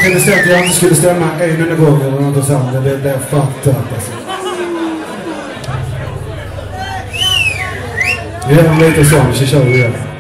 egentligen bestämt att jag inte skulle stämma en enda gång eller något sånt. Det blev fattat alltså. Vi gör lite sånt, så kör vi igen.